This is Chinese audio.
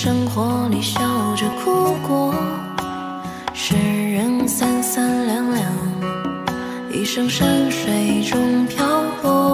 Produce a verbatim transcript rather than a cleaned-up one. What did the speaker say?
生活里笑着哭过，世人三三两两，一生山水中漂泊。